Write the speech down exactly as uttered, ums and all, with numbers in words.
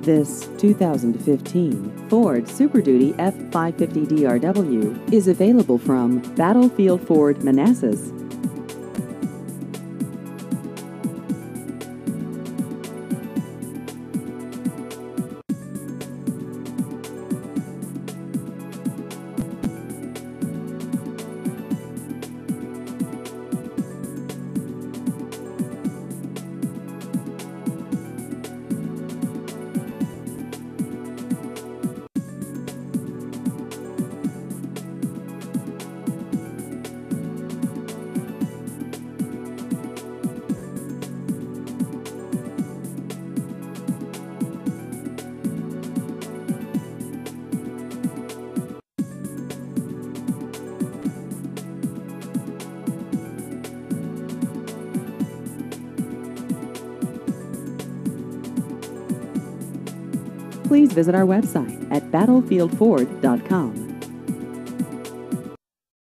This two thousand fifteen Ford Super Duty F five fifty D R W is available from Battlefield Ford Manassas. Please visit our website at battlefield ford dot com.